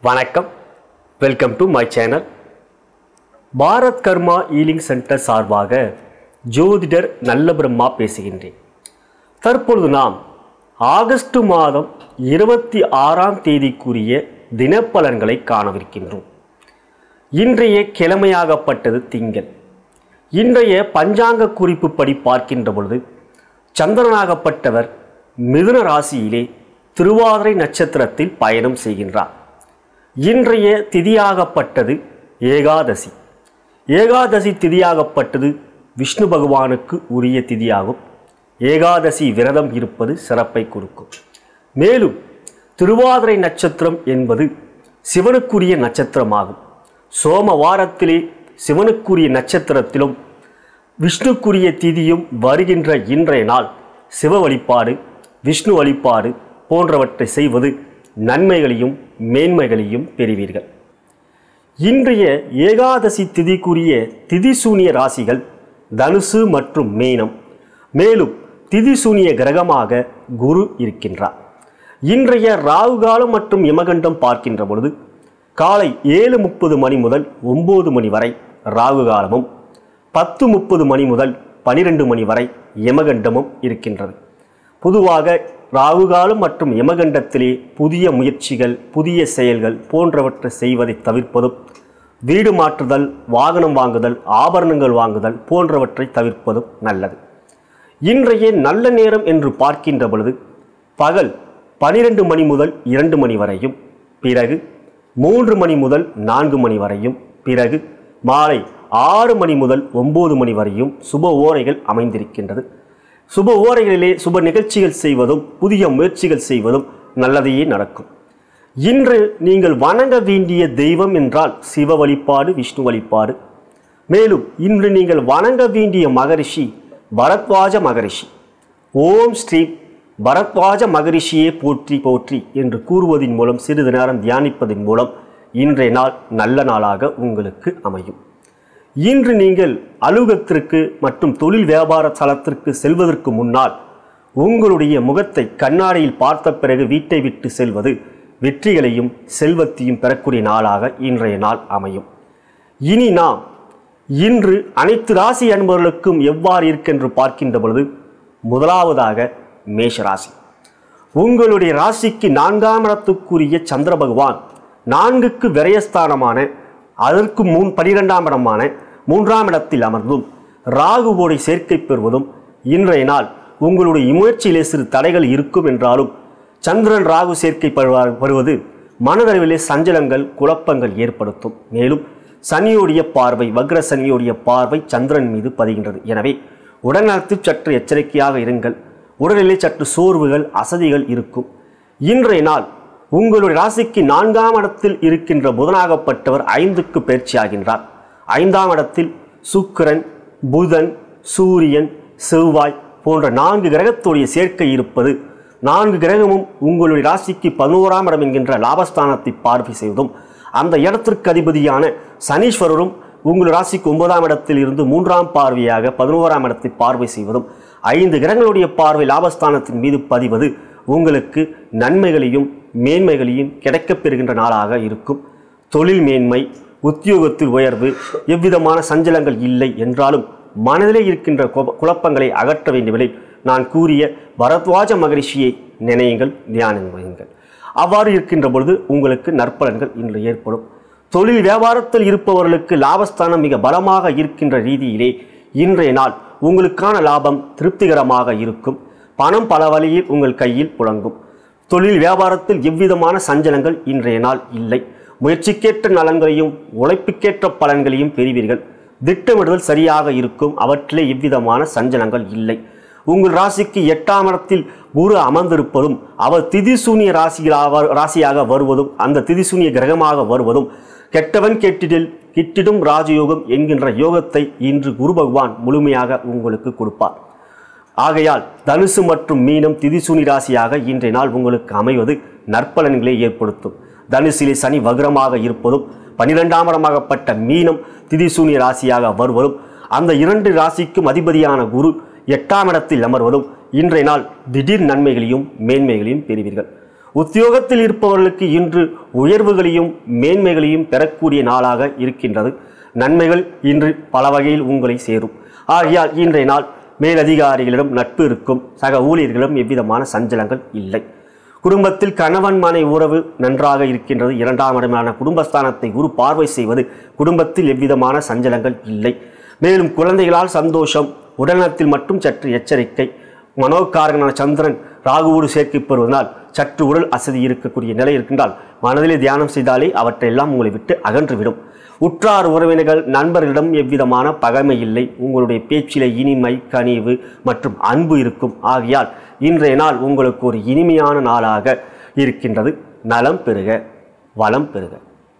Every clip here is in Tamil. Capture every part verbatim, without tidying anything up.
வணக்கம், welcome to my channel. Bharat Karma healing centre சார்பாக ஜோதிடர் நல்ல பிரம்மா பேசுகின்றேன். தற்பொழுது நாம் ஆகஸ்ட் மாதம் இருபத்தி ஆறாம் தேதிக்குரிய தினப்பலன்களை காணவிருக்கின்றோம். இன்றைய கிழமையாகப்பட்டது திங்கள். இன்றைய பஞ்சாங்க குறிப்புப்படி பார்க்கின்ற பொழுது சந்திரனாகப்பட்டவர் மிதுன ராசியிலே திருவாதிரை நட்சத்திரத்தில் பயணம் செய்கின்றார். இன்றைய திதியாகப்பட்டது ஏகாதசி. ஏகாதசி திதியாகப்பட்டது விஷ்ணு பகவானுக்கு உரிய திதியாகும். ஏகாதசி விரதம் இருப்பது சிறப்பை கொடுக்கும். மேலும் திருவாதிரை நட்சத்திரம் என்பது சிவனுக்குரிய நட்சத்திரமாகும். சோமவாரத்திலே சிவனுக்குரிய நட்சத்திரத்திலும் விஷ்ணுக்குரிய திதியும் வருகின்ற இன்றைய நாள் சிவ வழிபாடு, விஷ்ணு வழிபாடு போன்றவற்றை செய்வது நன்மைகளையும் மேன்மைகளையும் பெறுவீர்கள். இன்றைய ஏகாதசி திதிக்குரிய திதிசூனிய ராசிகள் தனுசு மற்றும் மீனம். மேலும் திதிசூனிய கிரகமாக குரு இருக்கின்றார். இன்றைய ராகு காலம் மற்றும் யமகண்டம் பார்க்கின்ற பொழுது காலை ஏழு முப்பது மணி முதல் ஒன்பது மணி வரை ராகு காலமும், பத்து முப்பது மணி முதல் பனிரெண்டு மணி வரை யமகண்டமும் இருக்கின்றது. பொதுவாக ராகுகாலம் மற்றும் யமகண்டத்திலே புதிய முயற்சிகள், புதிய செயல்கள் போன்றவற்றை செய்வதை தவிர்ப்பதும், வீடு மாற்றுதல், வாகனம் வாங்குதல், ஆபரணங்கள் வாங்குதல் போன்றவற்றை தவிர்ப்பதும் நல்லது. இன்றைய நல்ல நேரம் என்று பார்க்கின்ற பொழுது பகல் பனிரெண்டு மணி முதல் இரண்டு மணி வரையும், பிறகு மூன்று மணி முதல் நான்கு மணி வரையும், பிறகு மாலை ஆறு மணி முதல் ஒன்பது மணி வரையும் சுப ஓரைகள் அமைந்திருக்கின்றது. சுப ஓரைகளிலே சுப நிகழ்ச்சிகள் செய்வதும், புதிய முயற்சிகள் செய்வதும் நல்லதையே நடக்கும். இன்று நீங்கள் வணங்க வேண்டிய தெய்வம் என்றால் சிவ வழிபாடு, விஷ்ணு வழிபாடு. மேலும் இன்று நீங்கள் வணங்க வேண்டிய மகரிஷி பரத்வாஜ மகரிஷி. ஓம் ஸ்ரீ பரத்வாஜ மகரிஷியே போற்றி போற்றி என்று கூறுவதன் மூலம், சிறிது நேரம் தியானிப்பதன் மூலம் இன்றைய நாள் நல்ல நாளாக உங்களுக்கு அமையும். இன்று நீங்கள் அலுவலகத்திற்கு மற்றும் தொழில் வியாபார தளத்திற்கு செல்வதற்கு முன்னால் உங்களுடைய முகத்தை கண்ணாடியில் பார்த்த பிறகு வீட்டை விட்டு செல்வது வெற்றிகளையும் செல்வத்தையும் பெறக்கூடிய நாளாக இன்றைய நாள் அமையும். இனி நாம் இன்று அனைத்து ராசி அன்பர்களுக்கும் எவ்வாறு இருக்கென்று பார்க்கின்ற பொழுது முதலாவதாக மேஷராசி. உங்களுடைய ராசிக்கு நான்காம் இடத்துக்குரிய சந்திர பகவான் நான்குக்கு விரயஸ்தானமான, அதற்கு முன் பனிரெண்டாம் இடமான மூன்றாம் இடத்தில் அமர்ந்தும் ராகுவோடை சேர்க்கை பெறுவதும் இன்றைய நாள் உங்களுடைய முயற்சியிலே சிறு தடைகள் இருக்கும் என்றாலும் சந்திரன் ராகு சேர்க்கை வருவது மனதளவிலே சஞ்சலங்கள், குழப்பங்கள் ஏற்படுத்தும். மேலும் சனியோடைய பார்வை, வக்ர சனியோடைய பார்வை சந்திரன் மீது பதிகின்றது. எனவே உடல்நலத்தில் சற்று எச்சரிக்கையாக இருங்கள். உடலிலே சற்று சோர்வுகள், அசதிகள் இருக்கும். இன்றைய நாள் உங்களுடைய ராசிக்கு நான்காம் இடத்தில் இருக்கின்ற புதனாகப்பட்டவர் ஐந்துக்கு பயிற்சி ஆகின்றார். ஐந்தாம் இடத்தில் சுக்கிரன், புதன், சூரியன், செவ்வாய் போன்ற நான்கு கிரகத்துடைய சேர்க்கை இருப்பது, நான்கு கிரகமும் உங்களுடைய ராசிக்கு பதினோராம் இடம் என்கின்ற லாபஸ்தானத்தை பார்வை செய்வதும், அந்த இடத்திற்கு அதிபதியான சனீஸ்வரரும் உங்கள் ராசிக்கு ஒன்பதாம் இடத்தில் இருந்து மூன்றாம் பார்வையாக பதினோராம் இடத்தை பார்வை செய்வதும், ஐந்து கிரகங்களுடைய பார்வை லாபஸ்தானத்தின் மீது பதிவது உங்களுக்கு நன்மைகளையும் மேன்மைகளையும் கிடைக்கப் பெறுகின்ற நாளாக இருக்கும். தொழில் மேன்மை, உத்தியோகத்தில் உயர்வு, எவ்விதமான சஞ்சலங்கள் இல்லை என்றாலும் மனதிலே இருக்கின்ற குழப்பங்களை அகற்ற வேண்டியவரை நான் கூறிய பரத்வாஜ மகரிஷியை நினையுங்கள், தியானம் வையுங்கள். அவ்வாறு இருக்கின்ற பொழுது உங்களுக்கு நற்பலன்கள் இன்று ஏற்படும். தொழில் வியாபாரத்தில் இருப்பவர்களுக்கு லாபஸ்தானம் மிக பலமாக இருக்கின்ற ரீதியிலே இன்றைய நாள் உங்களுக்கான லாபம் திருப்திகரமாக இருக்கும். பணம் பல வழியில் உங்கள் கையில் புழங்கும். தொழில் வியாபாரத்தில் எவ்விதமான சஞ்சலங்கள் இன்றைய நாள் இல்லை. முயற்சிக்கேற்ற நலன்களையும் உழைப்புக்கேற்ற பலன்களையும் பெறுவீர்கள். திட்டமிடுதல் சரியாக இருக்கும். அவற்றிலே எவ்விதமான சஞ்சலங்கள் இல்லை. உங்கள் ராசிக்கு எட்டாம் இடத்தில் குரு அமர்ந்திருப்பதும், அவர் திதிசூனிய ராசியாக ராசியாக வருவதும், அந்த திதிசூனிய கிரகமாக வருவதும், கெட்டவன் கெட்டிடில் கிட்டிடும் ராஜயோகம் என்கின்ற யோகத்தை இன்று குரு பகவான் முழுமையாக உங்களுக்கு கொடுப்பார். ஆகையால் தனுசு மற்றும் மீனம் திதிசூனி ராசியாக இன்றைய நாள் உங்களுக்கு அமைவது நற்பலன்களை ஏற்படுத்தும். தனுசிலே சனி வக்ரமாக இருப்பதும், பனிரெண்டாம் இடமாகப்பட்ட மீனம் திதிசூனிய ராசியாக வருவதும், அந்த இரண்டு ராசிக்கும் அதிபதியான குரு எட்டாம் இடத்தில் அமர்வதும் இன்றைய நாள் திடீர் நன்மைகளையும் மேன்மைகளையும் பெறுவீர்கள். உத்தியோகத்தில் இருப்பவர்களுக்கு இன்று உயர்வுகளையும் மேன்மைகளையும் பெறக்கூடிய நாளாக இருக்கின்றது. நன்மைகள் இன்று பல வகையில் உங்களை சேரும். ஆகையால் இன்றைய நாள் மேலதிகாரிகளிடம் நட்பு இருக்கும். சக ஊழியர்களிடம் எவ்விதமான சஞ்சலங்கள் இல்லை. குடும்பத்தில் கணவன் மனை உறவு நன்றாக இருக்கின்றது. இரண்டாம் இடமான குடும்பஸ்தானத்தை குரு பார்வை செய்வது குடும்பத்தில் எவ்விதமான சஞ்சலங்கள் இல்லை. மேலும் குழந்தைகளால் சந்தோஷம். உடல்நலத்தில் மட்டும் சற்று எச்சரிக்கை. மனோகாரகனான சந்திரன் ராகுவோடு சேர்க்கை பெறுவதனால் சற்று உடல் அசதி இருக்கக்கூடிய நிலை இருக்கின்றால் மனதிலே தியானம் செய்தாலே அவற்றையெல்லாம் உங்களை விட்டு அகன்றுவிடும். உற்றார் உறவினர்கள் நண்பர்களிடம் எவ்விதமான பகைமை இல்லை. உங்களுடைய பேச்சிலே இனிமை, கனிவு மற்றும் அன்பு இருக்கும். ஆகையால் இன்றைய நாள் உங்களுக்கு ஒரு இனிமையான நாளாக இருக்கின்றது. நலம் பெறுக, வளம் பெறுக.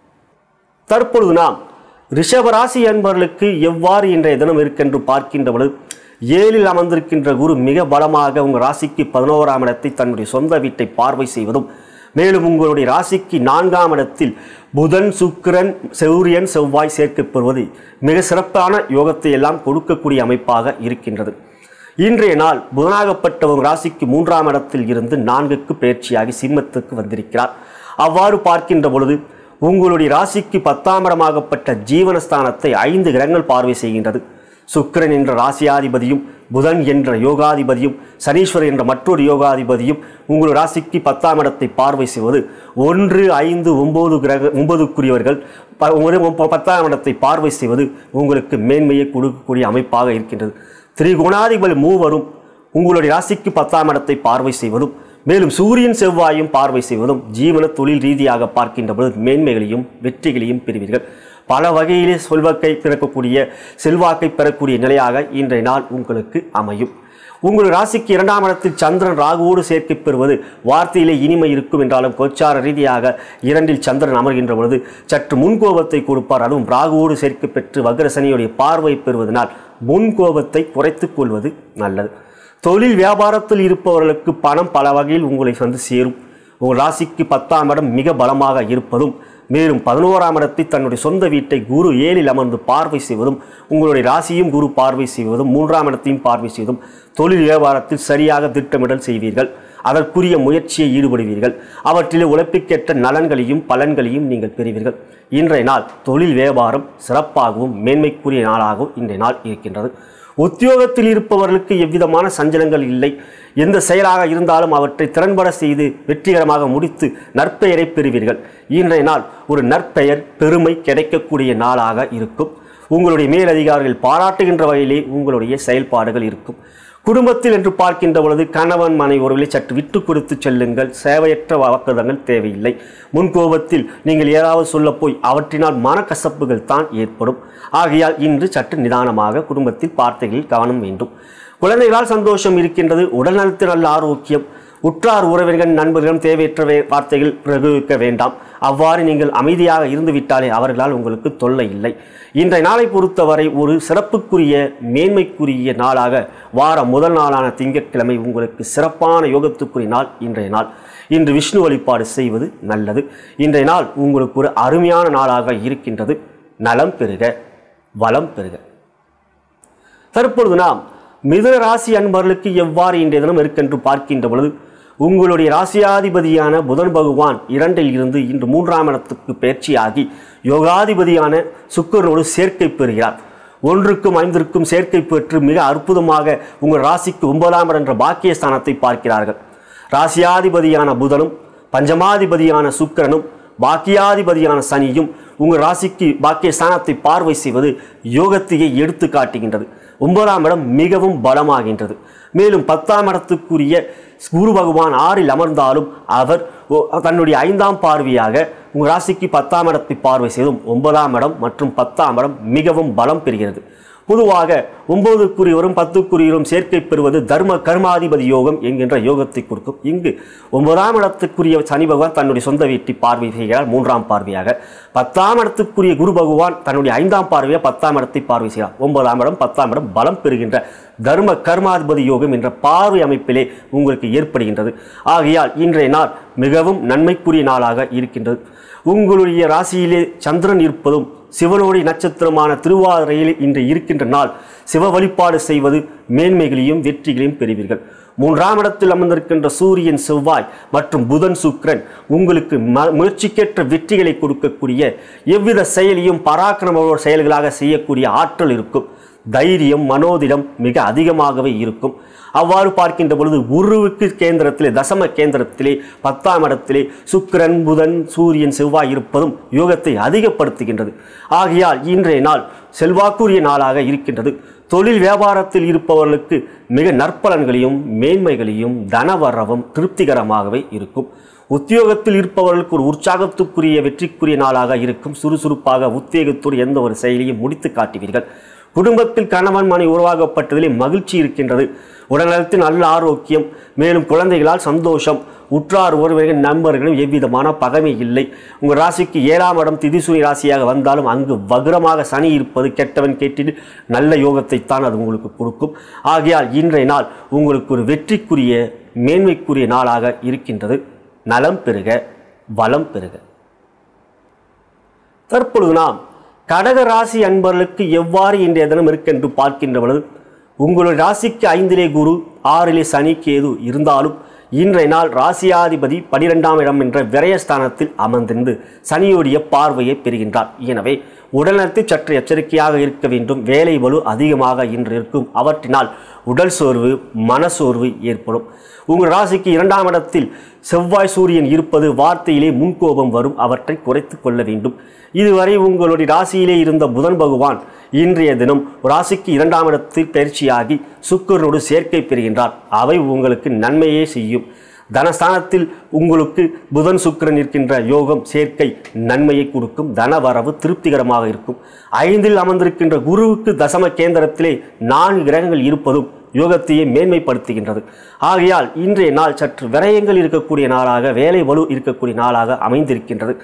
தற்பொழுது நாம் ரிஷபராசி அன்பர்களுக்கு எவ்வாறு இன்றைய தினம் இருக்கென்று பார்க்கின்ற பொழுது, ஏழில் அமர்ந்திருக்கின்ற குரு மிக பலமாக உங்கள் ராசிக்கு பதினோராம் இடத்தை தன்னுடைய சொந்த வீட்டை பார்வை செய்வதும், மேலும் உங்களுடைய ராசிக்கு நான்காம் இடத்தில் புதன், சுக்கிரன், சூரியன், செவ்வாய் சேர்க்கப்படுவது மிக சிறப்பான யோகத்தை எல்லாம் கொடுக்கக்கூடிய அமைப்பாக இருக்கின்றது. இன்றைய நாள் புதனாகப்பட்டவங்க ராசிக்கு மூன்றாம் இடத்தில் இருந்து நான்குக்கு பயிற்சியாகி சிம்மத்துக்கு வந்திருக்கிறார். அவ்வாறு பார்க்கின்ற பொழுது உங்களுடைய ராசிக்கு பத்தாம் இடமாகப்பட்ட ஜீவனஸ்தானத்தை ஐந்து கிரகங்கள் பார்வை செய்கின்றது. சுக்கிரன் என்ற ராசியாதிபதியும், புதன் என்ற யோகாதிபதியும், சனீஸ்வரன் என்ற மற்றொரு யோகாதிபதியும் உங்கள் ராசிக்கு பத்தாம் இடத்தை பார்வை செய்வது ஒன்று ஐந்து ஒன்பது கிரக ஒன்பதுக்குரியவர்கள் பத்தாம் இடத்தை பார்வை செய்வது உங்களுக்கு மேன்மையை கொடுக்கக்கூடிய அமைப்பாக இருக்கின்றது. திரிகோணாதிபதி மூவரும் உங்களுடைய ராசிக்கு பத்தாம் இடத்தை பார்வை செய்வதும், மேலும் சூரியன் செவ்வாயும் பார்வை செய்வதும் ஜீவன தொழில் ரீதியாக பார்க்கின்ற பொழுது மேன்மைகளையும் வெற்றிகளையும் பெறுவீர்கள். பல வகையிலே செல்வாக்கை பிறக்கக்கூடிய செல்வாக்கை பெறக்கூடிய நிலையாக இன்றைய நாள் உங்களுக்கு அமையும். உங்கள் ராசிக்கு இரண்டாம் இடத்தில் சந்திரன் ராகுவோடு சேர்க்கை பெறுவது வார்த்தையிலே இனிமை இருக்கும் என்றாலும் கோச்சார ரீதியாக இரண்டில் சந்திரன் அமர்கின்ற பொழுது சற்று முன்கோபத்தை கொடுப்பார். அதுவும் ராகுவோடு சேர்க்கை பெற்று வக்ரசனியுடைய பார்வை பெறுவதனால் முன்கோபத்தை குறைத்துக் கொள்வது நல்லது. தொழில் வியாபாரத்தில் இருப்பவர்களுக்கு பணம் பல வகையில் உங்களை வந்து சேரும். உங்கள் ராசிக்கு பத்தாம் இடம் மிக பலமாக இருப்பதும், மேலும் பதினோராம் இடத்தை தன்னுடைய சொந்த வீட்டை குரு ஏழில் அமர்ந்து பார்வை செய்வதும், உங்களுடைய ராசியும் குரு பார்வை செய்வதும், மூன்றாம் இடத்தையும் பார்வை செய்வதும் தொழில் வியாபாரத்தில் சரியாக திட்டமிடல் செய்வீர்கள். அதற்குரிய முயற்சியை ஈடுபடுவீர்கள். அவற்றிலே உழைப்புக்கேற்ற நலன்களையும் பலன்களையும் நீங்கள் பெறுவீர்கள். இன்றைய நாள் தொழில் வியாபாரம் சிறப்பாகவும் மேன்மைக்குரிய நாளாகவும் இன்றைய நாள் இருக்கின்றது. உத்தியோகத்தில் இருப்பவர்களுக்கு எவ்விதமான சஞ்சலங்கள் இல்லை. எந்த செயலாக இருந்தாலும் அவற்றை திறன்பட செய்து வெற்றிகரமாக முடித்து நற்பெயரை பெறுவீர்கள். இன்றைய நாள் ஒரு நற்பெயர் பெருமை கிடைக்கக்கூடிய நாளாக இருக்கும். உங்களுடைய மேலதிகாரிகள் பாராட்டுகின்ற வகையிலே உங்களுடைய செயல்பாடுகள் இருக்கும். குடும்பத்தில் என்று பார்க்கின்ற பொழுது கணவன் மனை உறவுகளை சற்று விட்டு கொடுத்து செல்லுங்கள். சேவையற்ற வாக்குதங்கள் தேவையில்லை. முன்கோபத்தில் நீங்கள் ஏதாவது சொல்ல போய் அவற்றினால் மனக்கசப்புகள் தான் ஏற்படும். ஆகையால் இன்று சற்று நிதானமாக குடும்பத்தில் வார்த்தைகளில் கவனம் வேண்டும். குழந்தைகளால் சந்தோஷம் இருக்கின்றது. உடல்நலத்தில் நல்ல ஆரோக்கியம். உற்றார் உறவினர்கள் நண்பர்களிடம் தேவையற்ற வார்த்தைகள் பிரயோகிக்க வேண்டாம். அவ்வாறு நீங்கள் அமைதியாக இருந்துவிட்டாலே அவர்களால் உங்களுக்கு தொல்லை இல்லை. இன்றைய நாளை பொறுத்தவரை ஒரு சிறப்புக்குரிய மேன்மைக்குரிய நாளாக வார முதல் நாளான திங்கட்கிழமை உங்களுக்கு சிறப்பான யோகத்துக்குரிய நாள் இன்றைய நாள். இன்று விஷ்ணு வழிபாடு செய்வது நல்லது. இன்றைய நாள் உங்களுக்கு ஒரு அருமையான நாளாக இருக்கின்றது. நலம் பெறுக, வளம் பெறுக. தற்பொழுது நாம் மிதுன ராசி அன்பர்களுக்கு எவ்வாறு இன்றைய தினம் இருக்கென்று பார்க்கின்ற பொழுது, உங்களுடைய ராசியாதிபதியான புதன் பகவான் இரண்டில் இருந்து இன்று மூன்றாம் இடத்துக்கு பயிற்சியாகி யோகாதிபதியான சுக்கிரனோடு சேர்க்கை பெறுகிறார். ஒன்றுக்கும் ஐந்திற்கும் சேர்க்கை பெற்று மிக அற்புதமாக உங்கள் ராசிக்கு ஒன்பதாம் இடம் என்ற பாக்கியஸ்தானத்தை பார்க்கிறார்கள். ராசியாதிபதியான புதனும் பஞ்சமாதிபதியான சுக்கிரனும் பாக்கியாதிபதியான சனியும் உங்கள் ராசிக்கு பாக்கியஸ்தானத்தை பார்வை செய்வது யோகத்தையே எடுத்து காட்டுகின்றது. ஒன்பதாம் இடம் மிகவும் பலமாகின்றது. மேலும் பத்தாம் இடத்துக்குரிய குரு பகவான் ஆறில் அமர்ந்தாலும் அவர் தன்னுடைய ஐந்தாம் பார்வையாக உங்கள் ராசிக்கு பத்தாம் இடத்தை பார்வை செய்தும் ஒன்பதாம் இடம் மற்றும் பத்தாம் இடம் மிகவும் பலம் பெறுகிறது. பொதுவாக ஒன்பதுக்குரியவரும் பத்துக்குரியவரும் சேர்க்கை பெறுவது தர்ம கர்மாதிபதி யோகம் என்கின்ற யோகத்தை கொடுக்கும். இங்கு ஒன்பதாம் இடத்துக்குரிய சனி பகவான் தன்னுடைய சொந்த வீட்டை பார்வை செய்கிறார் மூன்றாம் பார்வையாக. பத்தாம் இடத்துக்குரிய குரு பகவான் தன்னுடைய ஐந்தாம் பார்வையாக பத்தாம் இடத்தை பார்வை செய்கிறார். ஒன்பதாம் இடம் பத்தாம் இடம் பலம் பெறுகின்ற தர்ம கர்மாதிபதி யோகம் என்ற பார்வை அமைப்பிலே உங்களுக்கு ஏற்படுகின்றது. ஆகையால் இன்றைய நாள் மிகவும் நன்மைக்குரிய நாளாக இருக்கின்றது. உங்களுடைய ராசியிலே சந்திரன் இருப்பதும் சிவனுடைய நட்சத்திரமான திருவாதிரையில் இன்று இருக்கின்ற நாள் சிவ வழிபாடு செய்வது மேன்மைகளையும் வெற்றிகளையும் பெறுவீர்கள். மூன்றாம் இடத்தில் அமர்ந்திருக்கின்ற சூரியன் செவ்வாய் மற்றும் புதன் சுக்கிரன் உங்களுக்கு முயற்சிக்கேற்ற வெற்றிகளை கொடுக்கக்கூடிய எவ்வித செயலியும் பராக்கிரம செயல்களாக செய்யக்கூடிய ஆற்றல் இருக்கும். தைரியம் மனோதிடம் மிக அதிகமாகவே இருக்கும். அவ்வாறு பார்க்கின்ற பொழுது குருவுக்கு கேந்திரத்திலே தசம கேந்திரத்திலே பத்தாம் இடத்திலே சுக்கிரன் புதன் சூரியன் செவ்வாய் இருப்பதும் யோகத்தை அதிகப்படுத்துகின்றது. ஆகையால் இன்றைய நாள் செல்வாக்குரிய நாளாக இருக்கின்றது. தொழில் வியாபாரத்தில் இருப்பவர்களுக்கு மிக நற்பலன்களையும் மேன்மைகளையும் தனவரவும் திருப்திகரமாகவே இருக்கும். உத்தியோகத்தில் இருப்பவர்களுக்கு ஒரு உற்சாகத்துக்குரிய வெற்றிக்குரிய நாளாக இருக்கும். சுறுசுறுப்பாக உத்வேகத்தோடு எந்த ஒரு செயலையும் முடித்து காட்டுவீர்கள். குடும்பத்தில் கணவன் மனை உருவாக்கப்பட்டதிலே மகிழ்ச்சி இருக்கின்றது. உடல்நலத்தில் நல்ல ஆரோக்கியம், மேலும் குழந்தைகளால் சந்தோஷம், உற்றார் உறவினர்கள் நண்பர்களும் எவ்விதமான பகைமை இல்லை. உங்கள் ராசிக்கு ஏழாம் இடம் திதிசூனி ராசியாக வந்தாலும் அங்கு வக்ரமாக சனி இருப்பது கெட்டவன் கேட்டில் நல்ல யோகத்தை தான் அது உங்களுக்கு கொடுக்கும். ஆகையால் இன்றைய நாள் உங்களுக்கு ஒரு வெற்றிக்குரிய மேன்மைக்குரிய நாளாக இருக்கின்றது. நலம் பெறுக, வளம் பெறுக. தற்பொழுது நாம் கடக ராசி அன்பர்களுக்கு எவ்வாறு இன்றைய தினம் இருக்கென்று பார்க்கின்ற பொழுது உங்களுடைய ராசிக்கு ஐந்திலே குரு ஆறிலே சனி கேது இருந்தாலும் இன்றைய நாள் ராசியாதிபதி பனிரெண்டாம் இடம் என்ற விரயஸ்தானத்தில் அமர்ந்திருந்து சனியுடைய பார்வையை பெறுகின்றார். எனவே உடல்நலத்தில் சற்று எச்சரிக்கையாக இருக்க வேண்டும். வேலை வலு அதிகமாக இன்று இருக்கும். அவற்றினால் உடல் சோர்வு மனசோர்வு ஏற்படும். உங்கள் ராசிக்கு இரண்டாம் இடத்தில் செவ்வாய் சூரியன் இருப்பது வார்த்தையிலே முன்கோபம் வரும். அவற்றை குறைத்து கொள்ள வேண்டும். இதுவரை உங்களுடைய ராசியிலே இருந்த புதன் பகவான் இன்றைய தினம் ராசிக்கு இரண்டாம் இடத்தில் பயிற்சியாகி சுக்கிரனோடு சேர்க்கை பெறுகின்றார். அவை உங்களுக்கு நன்மையே செய்யும். தனஸ்தானத்தில் உங்களுக்கு புதன் சுக்கிரன் இருக்கின்ற யோகம் சேர்க்கை நன்மையை கொடுக்கும். தனவரவு திருப்திகரமாக இருக்கும். ஐந்தில் அமர்ந்திருக்கின்ற குருவுக்கு தசம கேந்திரத்திலே நான்கு கிரகங்கள் இருப்பதும் யோகத்தையே மேன்மைப்படுத்துகின்றது. ஆகையால் இன்றைய நாள் சற்று விரயங்கள் இருக்கக்கூடிய நாளாக வேலை வலு இருக்கக்கூடிய நாளாக அமைந்திருக்கின்றது.